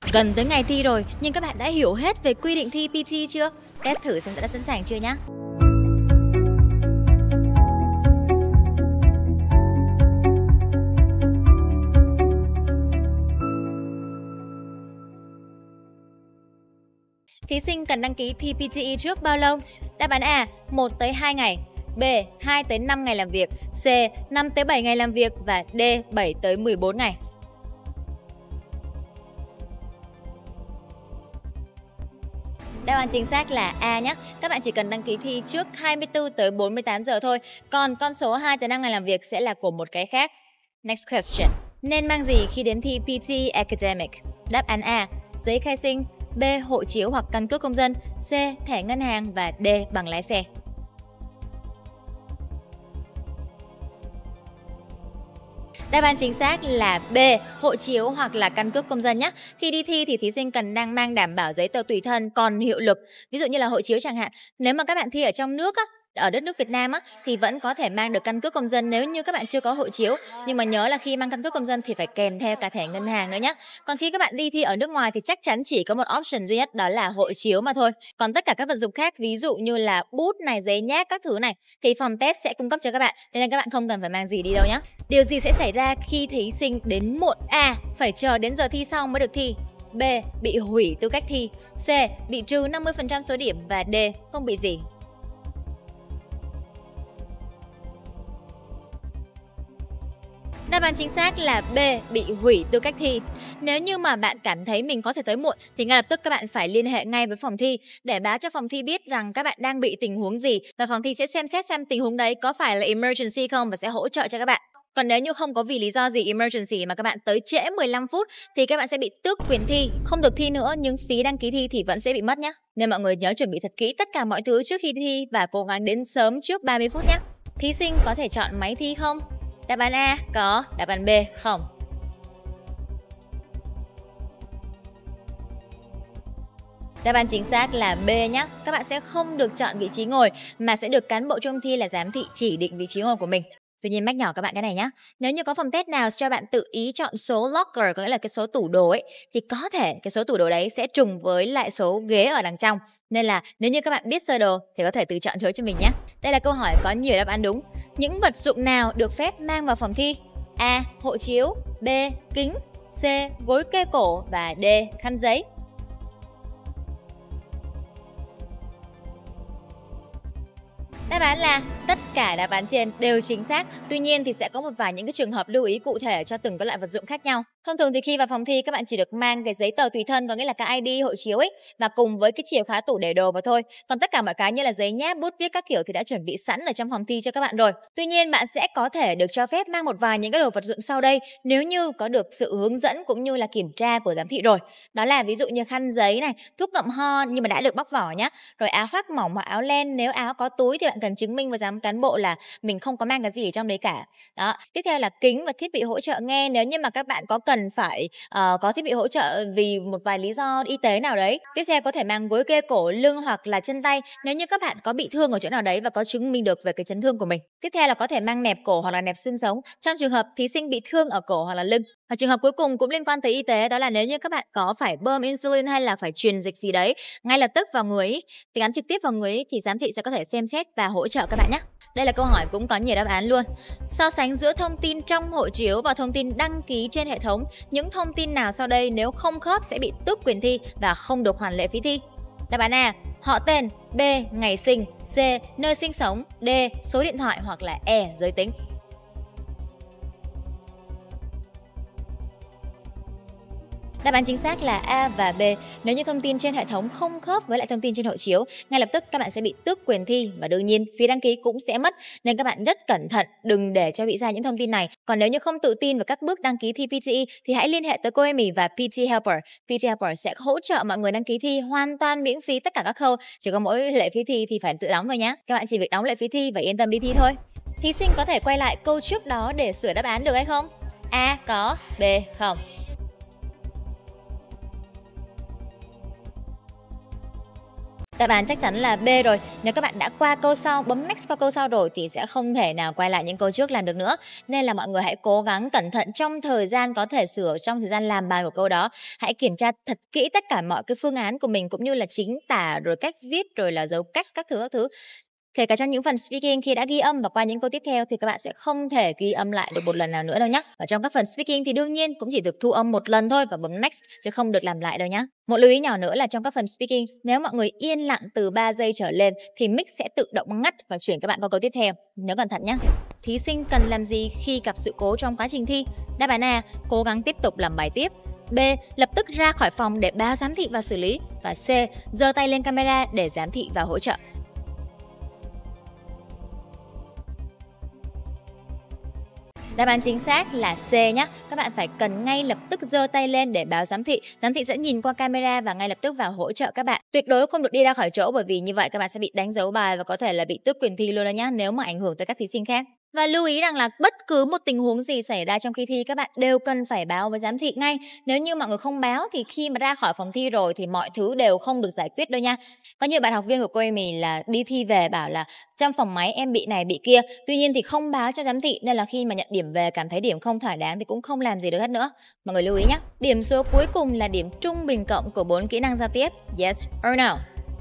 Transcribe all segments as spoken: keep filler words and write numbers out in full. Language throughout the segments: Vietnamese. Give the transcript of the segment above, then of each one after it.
Gần tới ngày thi rồi, nhưng các bạn đã hiểu hết về quy định thi pê tê chưa? Test thử xem đã sẵn sàng chưa nhá. Thí sinh cần đăng ký thi pê tê e trước bao lâu? Đáp án A, một tới hai ngày, B, hai tới năm ngày làm việc, C, năm tới bảy ngày làm việc và D, bảy tới mười bốn ngày. Đáp án chính xác là A nhé. Các bạn chỉ cần đăng ký thi trước hai mươi tư tới bốn mươi tám giờ thôi. Còn con số hai tới năm ngày làm việc sẽ là của một cái khác. Next question. Nên mang gì khi đến thi pê tê Academic? Đáp án A, giấy khai sinh, B, hộ chiếu hoặc căn cước công dân, C, thẻ ngân hàng và D, bằng lái xe. Đáp án chính xác là B, hộ chiếu hoặc là căn cước công dân nhé. Khi đi thi thì thí sinh cần đang mang đảm bảo giấy tờ tùy thân còn hiệu lực. Ví dụ như là hộ chiếu chẳng hạn. Nếu mà các bạn thi ở trong nước á, ở đất nước Việt Nam á, thì vẫn có thể mang được căn cước công dân nếu như các bạn chưa có hộ chiếu. Nhưng mà nhớ là khi mang căn cước công dân thì phải kèm theo cả thẻ ngân hàng nữa nhé. Còn khi các bạn đi thi ở nước ngoài thì chắc chắn chỉ có một option duy nhất, đó là hộ chiếu mà thôi. Còn tất cả các vật dụng khác, ví dụ như là bút này, giấy nháp các thứ này, thì phòng test sẽ cung cấp cho các bạn. Cho nên các bạn không cần phải mang gì đi đâu nhé. Điều gì sẽ xảy ra khi thí sinh đến muộn? A, phải chờ đến giờ thi xong mới được thi, B, bị hủy tư cách thi, C, bị trừ năm mươi phần trăm số điểm và D, không bị gì. Đáp án chính xác là B, bị hủy tư cách thi. Nếu như mà bạn cảm thấy mình có thể tới muộn thì ngay lập tức các bạn phải liên hệ ngay với phòng thi để báo cho phòng thi biết rằng các bạn đang bị tình huống gì, và phòng thi sẽ xem xét xem tình huống đấy có phải là emergency không và sẽ hỗ trợ cho các bạn. Còn nếu như không có vì lý do gì emergency mà các bạn tới trễ mười lăm phút thì các bạn sẽ bị tước quyền thi, không được thi nữa, nhưng phí đăng ký thi thì vẫn sẽ bị mất nhé. Nên mọi người nhớ chuẩn bị thật kỹ tất cả mọi thứ trước khi thi và cố gắng đến sớm trước ba mươi phút nhé. Thí sinh có thể chọn máy thi không? Đáp án A, có. Đáp án B, không. Đáp án chính xác là B nhé. Các bạn sẽ không được chọn vị trí ngồi mà sẽ được cán bộ trông thi là giám thị chỉ định vị trí ngồi của mình. Tuy nhiên mách nhỏ các bạn cái này nhé. Nếu như có phòng test nào cho bạn tự ý chọn số locker, có nghĩa là cái số tủ đồ ấy, thì có thể cái số tủ đồ đấy sẽ trùng với lại số ghế ở đằng trong. Nên là nếu như các bạn biết sơ đồ thì có thể tự chọn chỗ cho mình nhé. Đây là câu hỏi có nhiều đáp án đúng. Những vật dụng nào được phép mang vào phòng thi? A, hộ chiếu, B, kính, C, gối kê cổ và D, khăn giấy. Đáp án là tất cả đáp án trên đều chính xác. Tuy nhiên thì sẽ có một vài những cái trường hợp lưu ý cụ thể cho từng cái loại vật dụng khác nhau. Thông thường thì khi vào phòng thi các bạn chỉ được mang cái giấy tờ tùy thân, có nghĩa là cái i đê, hộ chiếu ấy, và cùng với cái chìa khóa tủ để đồ vào thôi. Còn tất cả mọi cái như là giấy nháp, bút viết các kiểu thì đã chuẩn bị sẵn ở trong phòng thi cho các bạn rồi. Tuy nhiên bạn sẽ có thể được cho phép mang một vài những cái đồ vật dụng sau đây nếu như có được sự hướng dẫn cũng như là kiểm tra của giám thị rồi. Đó là ví dụ như khăn giấy này, thuốc ngậm ho nhưng mà đã được bóc vỏ nhá. Rồi áo khoác mỏng hoặc áo len, nếu áo có túi thì bạn cần chứng minh với giám cán bộ là mình không có mang cái gì ở trong đấy cả. Đó. Tiếp theo là kính và thiết bị hỗ trợ nghe, nếu như mà các bạn có cần phải uh, có thiết bị hỗ trợ vì một vài lý do y tế nào đấy. Tiếp theo có thể mang gối kê cổ, lưng hoặc là chân tay nếu như các bạn có bị thương ở chỗ nào đấy và có chứng minh được về cái chấn thương của mình. Tiếp theo là có thể mang nẹp cổ hoặc là nẹp xương sống trong trường hợp thí sinh bị thương ở cổ hoặc là lưng. Và trường hợp cuối cùng cũng liên quan tới y tế, đó là nếu như các bạn có phải bơm insulin hay là phải truyền dịch gì đấy ngay lập tức vào người ấy, thì gắn trực tiếp vào người ấy, thì giám thị sẽ có thể xem xét và hỗ trợ các bạn nhé. Đây là câu hỏi cũng có nhiều đáp án luôn. So sánh giữa thông tin trong hộ chiếu và thông tin đăng ký trên hệ thống, những thông tin nào sau đây nếu không khớp sẽ bị tước quyền thi và không được hoàn lệ phí thi? Đáp án A, họ tên, B, ngày sinh, C, nơi sinh sống, D, số điện thoại hoặc là E, giới tính. Đáp án chính xác là A và B. Nếu như thông tin trên hệ thống không khớp với lại thông tin trên hộ chiếu, ngay lập tức các bạn sẽ bị tước quyền thi và đương nhiên phí đăng ký cũng sẽ mất. Nên các bạn rất cẩn thận, đừng để cho bị ra những thông tin này. Còn nếu như không tự tin vào các bước đăng ký thi pê tê e thì hãy liên hệ tới cô Amy và pê tê Helper. pê tê Helper sẽ hỗ trợ mọi người đăng ký thi hoàn toàn miễn phí tất cả các khâu. Chỉ có mỗi lệ phí thi thì phải tự đóng thôi nhé. Các bạn chỉ việc đóng lệ phí thi và yên tâm đi thi thôi. Thí sinh có thể quay lại câu trước đó để sửa đáp án được hay không? A, có, B, không. Đáp Đáp án chắc chắn là B rồi. Nếu các bạn đã qua câu sau, bấm next qua câu sau rồi thì sẽ không thể nào quay lại những câu trước làm được nữa. Nên là mọi người hãy cố gắng cẩn thận trong thời gian có thể sửa, trong thời gian làm bài của câu đó. Hãy kiểm tra thật kỹ tất cả mọi cái phương án của mình, cũng như là chính tả, rồi cách viết, rồi là dấu cách các thứ các thứ. Kể cả trong những phần speaking, khi đã ghi âm và qua những câu tiếp theo thì các bạn sẽ không thể ghi âm lại được một lần nào nữa đâu nhé. Và trong các phần speaking thì đương nhiên cũng chỉ được thu âm một lần thôi và bấm next, chứ không được làm lại đâu nhé. Một lưu ý nhỏ nữa là trong các phần speaking, nếu mọi người yên lặng từ ba giây trở lên thì mic sẽ tự động ngắt và chuyển các bạn qua câu tiếp theo. Nhớ cẩn thận nhé. Thí sinh cần làm gì khi gặp sự cố trong quá trình thi? Đáp án A, cố gắng tiếp tục làm bài tiếp. B, lập tức ra khỏi phòng để báo giám thị và xử lý. Và C, giơ tay lên camera để giám thị và hỗ trợ. Đáp án chính xác là C nhé. Các bạn phải cần ngay lập tức giơ tay lên để báo giám thị. Giám thị sẽ nhìn qua camera và ngay lập tức vào hỗ trợ các bạn. Tuyệt đối không được đi ra khỏi chỗ, bởi vì như vậy các bạn sẽ bị đánh dấu bài và có thể là bị tước quyền thi luôn đó nhá, nếu mà ảnh hưởng tới các thí sinh khác. Và lưu ý rằng là bất cứ một tình huống gì xảy ra trong khi thi, các bạn đều cần phải báo với giám thị ngay. Nếu như mọi người không báo thì khi mà ra khỏi phòng thi rồi thì mọi thứ đều không được giải quyết đâu nha. Có nhiều bạn học viên của cô em mình là đi thi về bảo là trong phòng máy em bị này bị kia, tuy nhiên thì không báo cho giám thị, nên là khi mà nhận điểm về cảm thấy điểm không thỏa đáng thì cũng không làm gì được hết nữa. Mọi người lưu ý nhé. Điểm số cuối cùng là điểm trung bình cộng của bốn kỹ năng giao tiếp. Yes or no?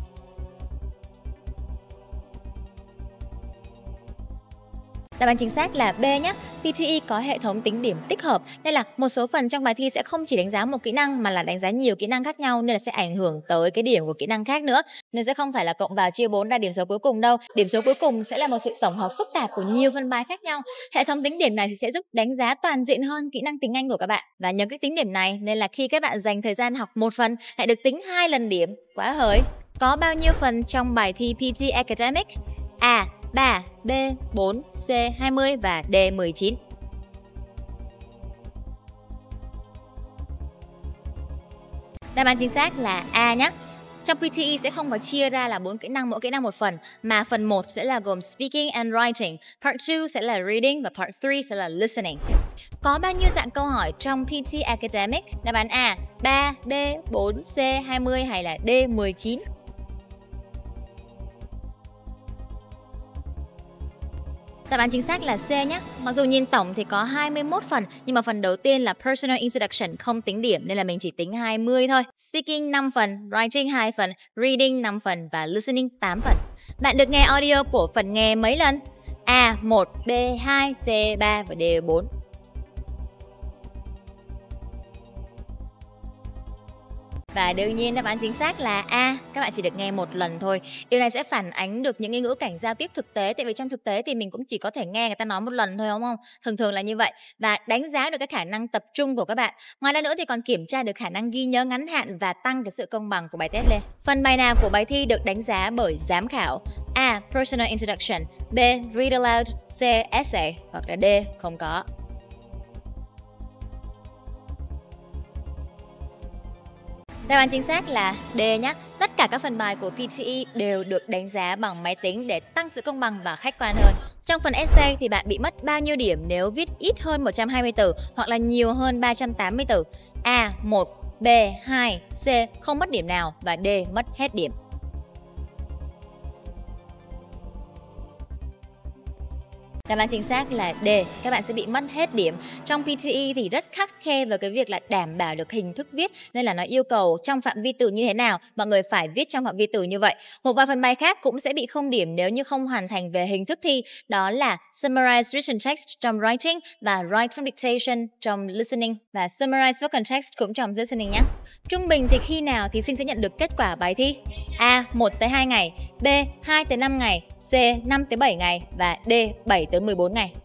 Đáp án chính xác là B nhé. pê tê e có hệ thống tính điểm tích hợp, nên là một số phần trong bài thi sẽ không chỉ đánh giá một kỹ năng mà là đánh giá nhiều kỹ năng khác nhau, nên là sẽ ảnh hưởng tới cái điểm của kỹ năng khác nữa. Nên sẽ không phải là cộng vào chia bốn ra điểm số cuối cùng đâu. Điểm số cuối cùng sẽ là một sự tổng hợp phức tạp của nhiều phần bài khác nhau. Hệ thống tính điểm này thì sẽ giúp đánh giá toàn diện hơn kỹ năng tiếng Anh của các bạn. Và nhờ cái tính điểm này nên là khi các bạn dành thời gian học một phần lại được tính hai lần điểm. Quá hời. Có bao nhiêu phần trong bài thi pê tê Academic? A, ba, B, bốn, C, hai mươi và D, mười chín. Đáp án chính xác là A nhé. Trong pê tê e sẽ không có chia ra là bốn kỹ năng, mỗi kỹ năng một phần, mà phần một sẽ là gồm speaking and writing, part hai sẽ là reading và part ba sẽ là listening. Có bao nhiêu dạng câu hỏi trong pê tê Academic? Đáp án A, ba, B, bốn, C, hai mươi hay là D, mười chín? Đáp án chính xác là C nhé. Mặc dù nhìn tổng thì có hai mươi mốt phần, nhưng mà phần đầu tiên là personal introduction không tính điểm nên là mình chỉ tính hai mươi thôi. Speaking năm phần, writing hai phần, reading năm phần và listening tám phần. Bạn được nghe audio của phần nghe mấy lần? A một, B hai, C ba và D bốn. Và đương nhiên đáp án chính xác là A, các bạn chỉ được nghe một lần thôi. Điều này sẽ phản ánh được những cái ngữ cảnh giao tiếp thực tế, tại vì trong thực tế thì mình cũng chỉ có thể nghe người ta nói một lần thôi, đúng không? Thường thường là như vậy, và đánh giá được cái khả năng tập trung của các bạn. Ngoài ra nữa thì còn kiểm tra được khả năng ghi nhớ ngắn hạn và tăng cái sự công bằng của bài test lên. Phần bài nào của bài thi được đánh giá bởi giám khảo? A, personal introduction, B, read aloud, C, essay hoặc là D, không có. Đáp án chính xác là D nhé. Tất cả các phần bài của pê tê e đều được đánh giá bằng máy tính để tăng sự công bằng và khách quan hơn. Trong phần essay thì bạn bị mất bao nhiêu điểm nếu viết ít hơn một trăm hai mươi từ hoặc là nhiều hơn ba trăm tám mươi từ? A một, B hai, C không mất điểm nào và D mất hết điểm. Đáp án chính xác là D, các bạn sẽ bị mất hết điểm. Trong pê tê e thì rất khắt khe về cái việc là đảm bảo được hình thức viết, nên là nó yêu cầu trong phạm vi từ như thế nào, mọi người phải viết trong phạm vi từ như vậy. Một vài phần bài khác cũng sẽ bị không điểm nếu như không hoàn thành về hình thức thi, đó là summarize written text trong writing và write from dictation trong listening, và summarize spoken text cũng trong listening nhé. Trung bình thì khi nào thí sinh sẽ nhận được kết quả bài thi? A một tới hai ngày, B hai tới năm ngày, C năm tới bảy ngày và D bảy tới mười bốn ngày.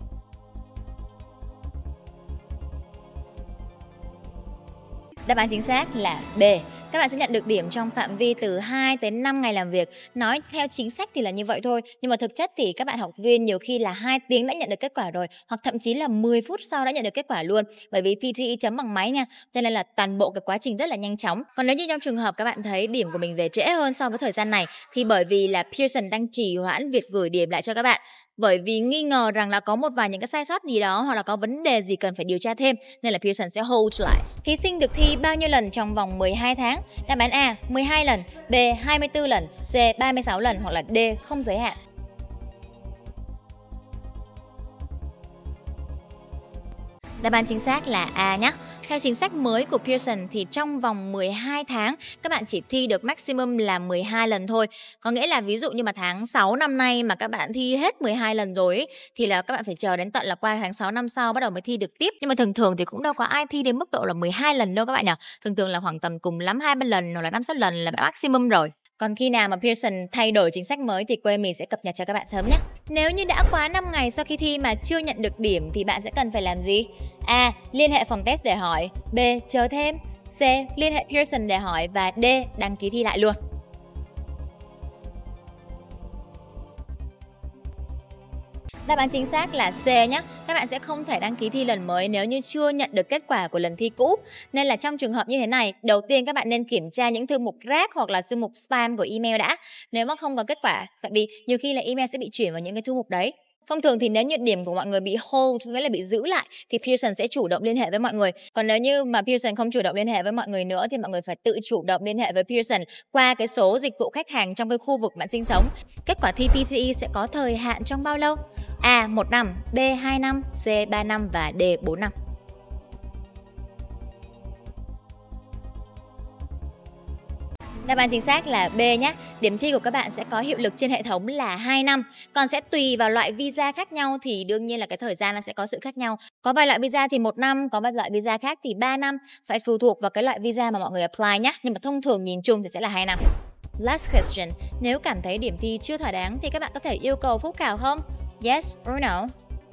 Đáp án chính xác là B. Các bạn sẽ nhận được điểm trong phạm vi từ hai tới năm ngày làm việc. Nói theo chính sách thì là như vậy thôi, nhưng mà thực chất thì các bạn học viên nhiều khi là hai tiếng đã nhận được kết quả rồi, hoặc thậm chí là mười phút sau đã nhận được kết quả luôn, bởi vì pê tê e chấm bằng máy nha, cho nên là toàn bộ cái quá trình rất là nhanh chóng. Còn nếu như trong trường hợp các bạn thấy điểm của mình về trễ hơn so với thời gian này thì bởi vì là Pearson đang trì hoãn việc gửi điểm lại cho các bạn. Bởi vì nghi ngờ rằng là có một vài những cái sai sót gì đó hoặc là có vấn đề gì cần phải điều tra thêm, nên là Pearson sẽ hold lại. Thí sinh được thi bao nhiêu lần trong vòng mười hai tháng? Đáp án A mười hai lần, B hai mươi tư lần, C ba mươi sáu lần hoặc là D không giới hạn. Đáp án chính xác là A nhé. Theo chính sách mới của Pearson thì trong vòng mười hai tháng các bạn chỉ thi được maximum là mười hai lần thôi. Có nghĩa là ví dụ như mà tháng sáu năm nay mà các bạn thi hết mười hai lần rồi ấy, thì là các bạn phải chờ đến tận là qua tháng sáu năm sau bắt đầu mới thi được tiếp. Nhưng mà thường thường thì cũng đâu có ai thi đến mức độ là mười hai lần đâu các bạn nhỉ. Thường thường là khoảng tầm cùng lắm hai ba lần hoặc là năm sáu lần là maximum rồi. Còn khi nào mà Pearson thay đổi chính sách mới thì quê mình sẽ cập nhật cho các bạn sớm nhé. Nếu như đã quá năm ngày sau khi thi mà chưa nhận được điểm thì bạn sẽ cần phải làm gì? A. Liên hệ phòng test để hỏi. B. Chờ thêm. C. Liên hệ Pearson để hỏi. Và D. Đăng ký thi lại luôn. Đáp án chính xác là C nhé. Các bạn sẽ không thể đăng ký thi lần mới nếu như chưa nhận được kết quả của lần thi cũ. Nên là trong trường hợp như thế này, đầu tiên các bạn nên kiểm tra những thư mục rác hoặc là thư mục spam của email đã. Nếu mà không có kết quả, tại vì nhiều khi là email sẽ bị chuyển vào những cái thư mục đấy. Thông thường thì nếu như điểm của mọi người bị hold, nghĩa là bị giữ lại, thì Pearson sẽ chủ động liên hệ với mọi người. Còn nếu như mà Pearson không chủ động liên hệ với mọi người nữa thì mọi người phải tự chủ động liên hệ với Pearson qua cái số dịch vụ khách hàng trong cái khu vực bạn sinh sống. Kết quả thi pê tê e sẽ có thời hạn trong bao lâu? A. một năm, B. hai năm, C. ba năm và D. bốn năm. Đáp án chính xác là B nhé. Điểm thi của các bạn sẽ có hiệu lực trên hệ thống là hai năm. Còn sẽ tùy vào loại visa khác nhau thì đương nhiên là cái thời gian nó sẽ có sự khác nhau. Có vài loại visa thì một năm, có vài loại visa khác thì ba năm. Phải phụ thuộc vào cái loại visa mà mọi người apply nhé. Nhưng mà thông thường nhìn chung thì sẽ là hai năm. Last question. Nếu cảm thấy điểm thi chưa thỏa đáng thì các bạn có thể yêu cầu phúc khảo không? Yes or no?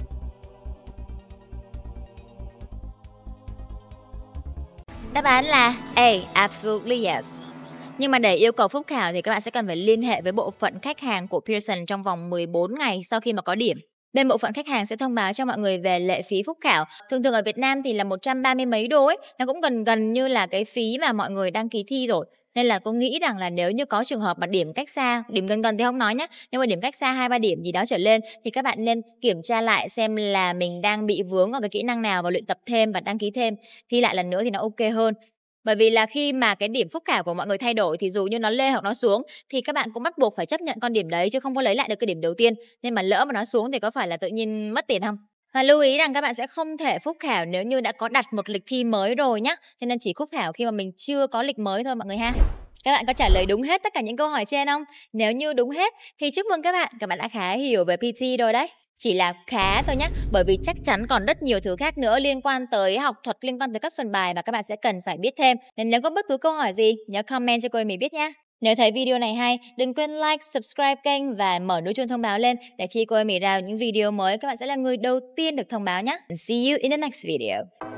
Đáp án là A. Absolutely yes. Nhưng mà để yêu cầu phúc khảo thì các bạn sẽ cần phải liên hệ với bộ phận khách hàng của Pearson trong vòng mười bốn ngày sau khi mà có điểm. Bên bộ phận khách hàng sẽ thông báo cho mọi người về lệ phí phúc khảo. Thường thường ở Việt Nam thì là một trăm ba mươi mấy đô ấy, nó cũng gần gần như là cái phí mà mọi người đăng ký thi rồi. Nên là cô nghĩ rằng là nếu như có trường hợp mà điểm cách xa, điểm gần gần thì không nói nhé, nhưng mà điểm cách xa hai ba điểm gì đó trở lên thì các bạn nên kiểm tra lại xem là mình đang bị vướng ở cái kỹ năng nào và luyện tập thêm và đăng ký thêm. Thi lại lần nữa thì nó ok hơn. Bởi vì là khi mà cái điểm phúc khảo của mọi người thay đổi thì dù như nó lên hoặc nó xuống thì các bạn cũng bắt buộc phải chấp nhận con điểm đấy chứ không có lấy lại được cái điểm đầu tiên. Nên mà lỡ mà nó xuống thì có phải là tự nhiên mất tiền không? Và lưu ý rằng các bạn sẽ không thể phúc khảo nếu như đã có đặt một lịch thi mới rồi nhá. Cho nên chỉ phúc khảo khi mà mình chưa có lịch mới thôi mọi người ha. Các bạn có trả lời đúng hết tất cả những câu hỏi trên không? Nếu như đúng hết thì chúc mừng các bạn, các bạn đã khá hiểu về pê tê rồi đấy. Chỉ là khá thôi nhé, bởi vì chắc chắn còn rất nhiều thứ khác nữa liên quan tới học thuật, liên quan tới các phần bài mà các bạn sẽ cần phải biết thêm. Nên nếu có bất cứ câu hỏi gì, nhớ comment cho cô mình biết nhé. Nếu thấy video này hay, đừng quên like, subscribe kênh và mở nút chuông thông báo lên để khi cô mình ra những video mới, các bạn sẽ là người đầu tiên được thông báo nhé. And see you in the next video.